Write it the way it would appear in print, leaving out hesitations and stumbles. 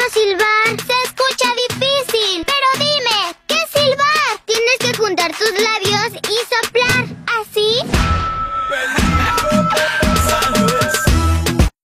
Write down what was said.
silbar. Se escucha difícil. Pero dime, ¿qué es silbar? Tienes que juntar tus labios